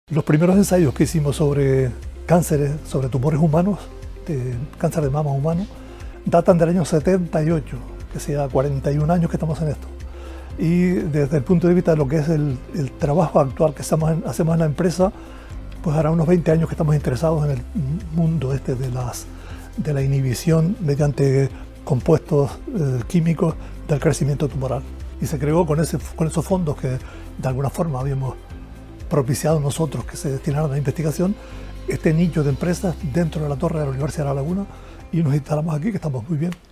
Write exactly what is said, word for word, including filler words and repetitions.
Los primeros ensayos que hicimos sobre cánceres, sobre tumores humanos, de cáncer de mama humano, datan del año setenta y ocho, que sea cuarenta y un años que estamos en esto. Y desde el punto de vista de lo que es el, el trabajo actual que estamos en, hacemos en la empresa, pues hará unos veinte años que estamos interesados en el mundo este de, las, de la inhibición mediante compuestos eh, químicos del crecimiento tumoral. Y se creó con, ese, con esos fondos que de alguna forma habíamos propiciado nosotros que se destinaran a la investigación, este nicho de empresas dentro de la torre de la Universidad de La Laguna, y nos instalamos aquí, que estamos muy bien.